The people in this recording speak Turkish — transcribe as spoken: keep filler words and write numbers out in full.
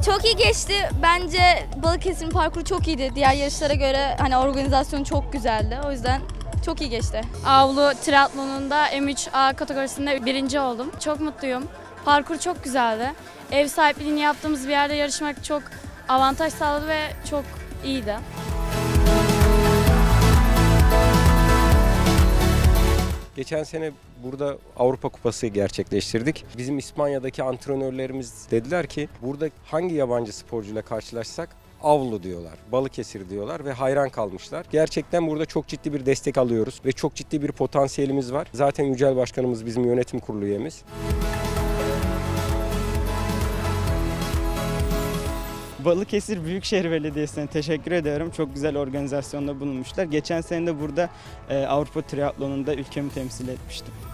Çok iyi geçti. Bence Balıkesir'in parkuru çok iyiydi. Diğer yarışlara göre hani organizasyon çok güzeldi. O yüzden çok iyi geçti. Avlu triatlonunda M üç A kategorisinde birinci oldum. Çok mutluyum. Parkur çok güzeldi. Ev sahipliğini yaptığımız bir yerde yarışmak çok avantaj sağladı ve çok iyiydi. Geçen sene burada Avrupa Kupası gerçekleştirdik. Bizim İspanya'daki antrenörlerimiz dediler ki burada hangi yabancı sporcuyla karşılaşsak Avlu diyorlar, Balıkesir diyorlar ve hayran kalmışlar. Gerçekten burada çok ciddi bir destek alıyoruz ve çok ciddi bir potansiyelimiz var. Zaten Yücel Başkanımız bizim yönetim kurulu üyemiz. Balıkesir Büyükşehir Belediyesi'ne teşekkür ediyorum. Çok güzel organizasyonda bulunmuşlar. Geçen sene de burada e, Avrupa Triatlonu'nda ülkemi temsil etmiştim.